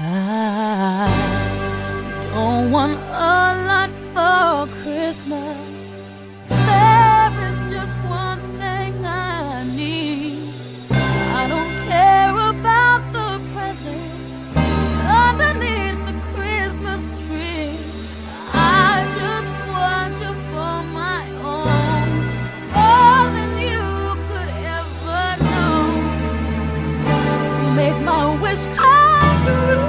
I don't want a lot for Christmas. There is just one thing I need. I don't care about the presents underneath the Christmas tree. I just want you for my own, more than you could ever know. Make my wish come true.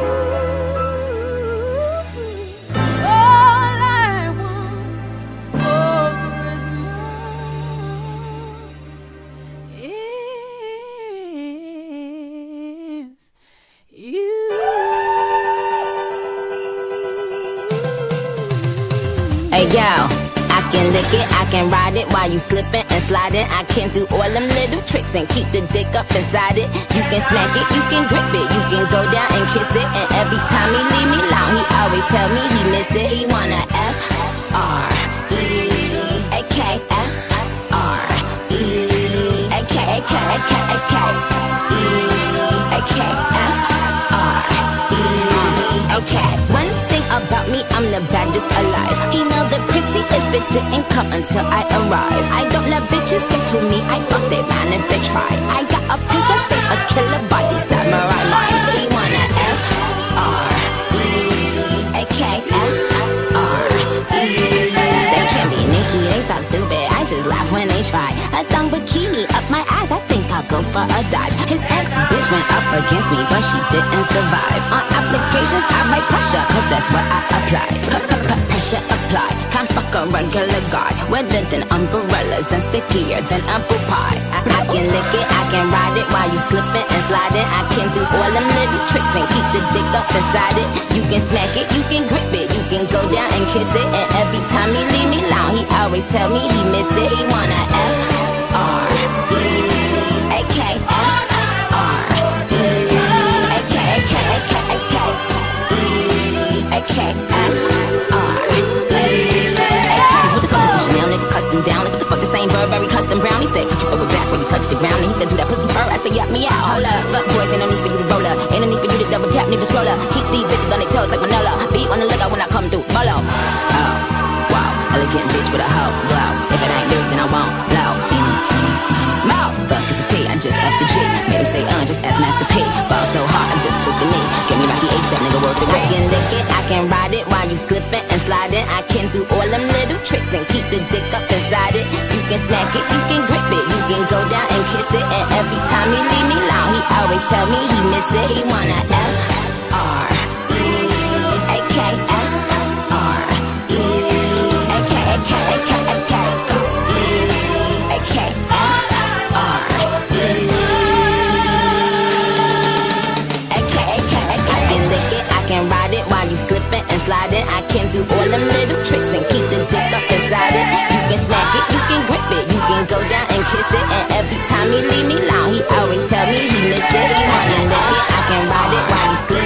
Hey yo, I can lick it, I can ride it while you slipping and sliding. I can do all them little tricks and keep the dick up inside it. You can smack it, you can grip it, you can go down and kiss it. And every time he leave me alone, he always tell me he miss it. He wanna Okay, one thing about me, I'm the baddest alive. He know the prettiest bitch didn't come until I arrive. I don't let bitches get to me, I fuck they man if they try. I got a princess face, a killer body, samurai mind. He wanna They can't be Nicki, they so stupid, I just laugh when they try. A thong bikini up my ass, I think I'll go for a dive. His ex-bitch went up against me, but she didn't survive. On applications, I write pressure, cause that's what I apply. Pressure apply, can't fuck a regular guy. Wetter than umbrellas and stickier than apple pie. I can lick it, I can ride it while you slipping and sliding. I can do all them little tricks and keep the dick up inside it. You can smack it, you can grip it, you can go down and kiss it. And every time he leave me alone, he always tell me he miss it. He wanna down, like what the fuck, the same Burberry custom brown. He said, could you rub it back when you touch the ground? And he said, do that pussy purr. I said, yup me out, hold up. Fuck boys, ain't no need for you to roll up. Ain't no need for you to double tap, nigga scroll up. Keep these bitches on their toes like Manola. Be on the lookout when I come through, bolo. Oh, wow, elegant bitch with a hoe, glow. If it ain't lit, then I won't blow. Mo, fuck is the T, I just F the G. Made him say, just ask Master P. Ball so hard, I just took a knee. Give me Rocky ASAP, nigga, worth the rate. I can lick it, I can ride it while you slipping and sliding. I can do all them little tricks and keep the dick up inside it. You can smack it, you can grip it, you can go down and kiss it. And every time he leave me alone, he always tell me he miss it. He wanna ride it while you slipping and sliding. I can do all them little tricks and keep the dick up inside it. You can smack it, you can grip it, you can go down and kiss it. And every time he leave me alone, he always tell me he miss it. He wanna lick it, I can ride it while you slipping